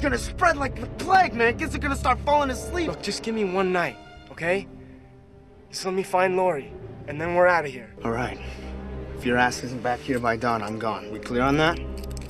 gonna spread like the plague, man. Kids are gonna start falling asleep. Look, just give me one night, okay? Just let me find Lori, and then we're out of here. All right. If your ass isn't back here by dawn, I'm gone. We clear on that?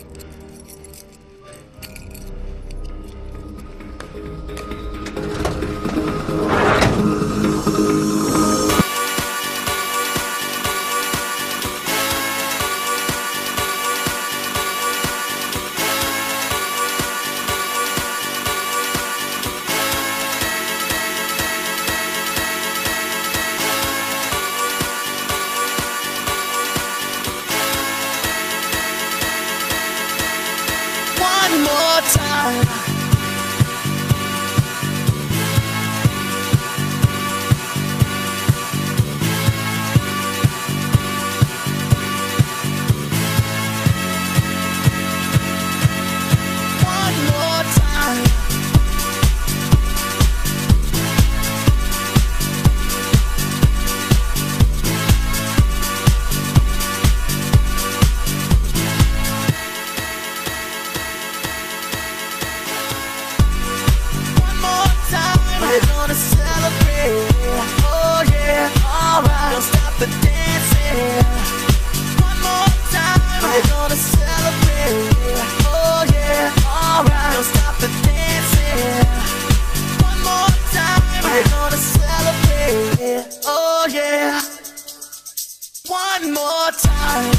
One more time. One more time. We're gonna celebrate, oh yeah, alright. Don't stop the dancing. One more time. We're gonna celebrate, oh yeah, alright. Don't stop the dancing. One more time. We're gonna celebrate, oh yeah. One more time.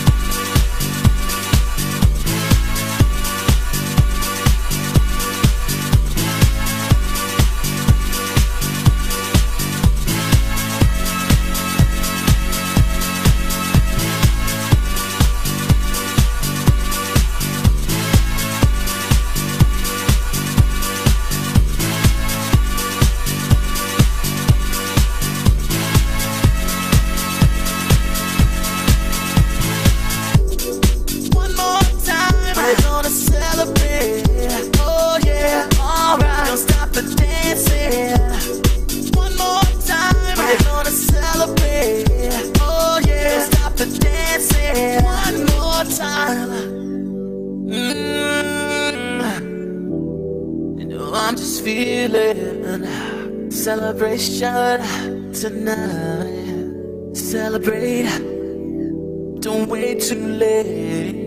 We're gonna celebrate, oh yeah, alright. Don't stop the dancing. One more time. We're gonna celebrate, oh yeah. Don't stop the dancing. One more time. You know I'm just feeling celebration tonight. Celebrate, don't wait too late.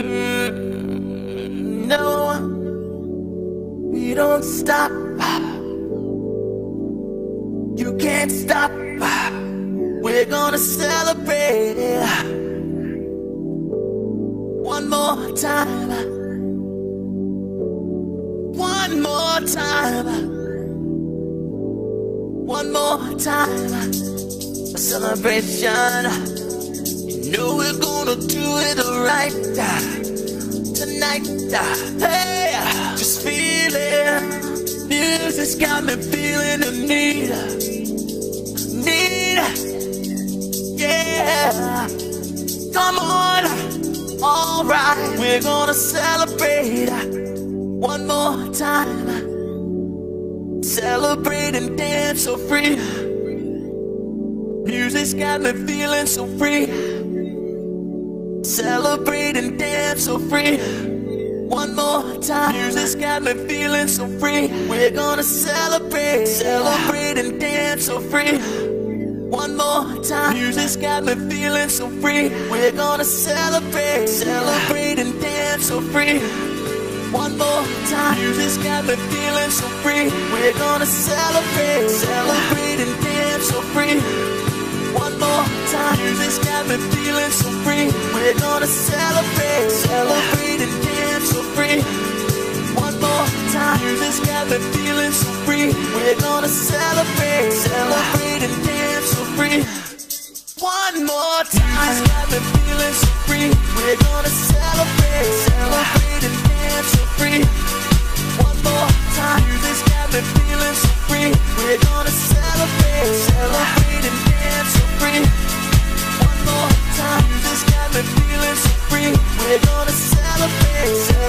No, we don't stop. You can't stop. We're gonna celebrate one more time. One more time. One more time. A celebration. You know we're gonna do it right tonight. Hey, just feeling. Music's got me feeling the need. Yeah. Come on. Alright, we're gonna celebrate one more time. Celebrate and dance so free. Music's got me feeling so free. Celebrate and dance so free. One more time. Music's got me feeling so free. We're gonna celebrate. Celebrate and dance so free. One more time. Music's got me feeling so free. We're gonna celebrate. Celebrate and dance so free. One more time. Music's got me feeling so free. We're gonna celebrate. Celebrate and dance so free. One more time. Music's got me feeling so free. We're gonna celebrate. Celebrate and dance so free. One more time. Music's got me feeling so free. We're gonna celebrate. Celebrate and dance so free. One more time. Music's got me feeling so free. We're gonna celebrate. Celebrate and dance so free. One more time. Music's got me feeling so free. We're gonna celebrate. Celebrate and dance so free. One more time. Music's got me feeling so free. We're gonna celebrate.